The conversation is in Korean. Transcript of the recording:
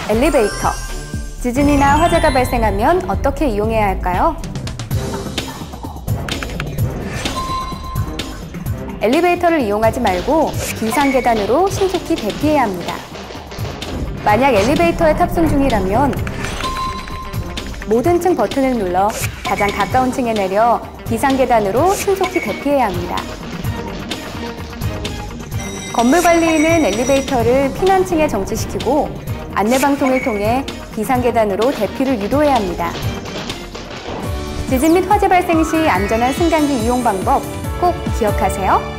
엘리베이터. 지진이나 화재가 발생하면 어떻게 이용해야 할까요? 엘리베이터를 이용하지 말고 비상계단으로 신속히 대피해야 합니다. 만약 엘리베이터에 탑승 중이라면 모든 층 버튼을 눌러 가장 가까운 층에 내려 비상계단으로 신속히 대피해야 합니다. 건물관리인은 엘리베이터를 피난층에 정지시키고 안내방송을 통해 비상계단으로 대피를 유도해야 합니다. 지진 및 화재 발생 시 안전한 승강기 이용 방법 꼭 기억하세요.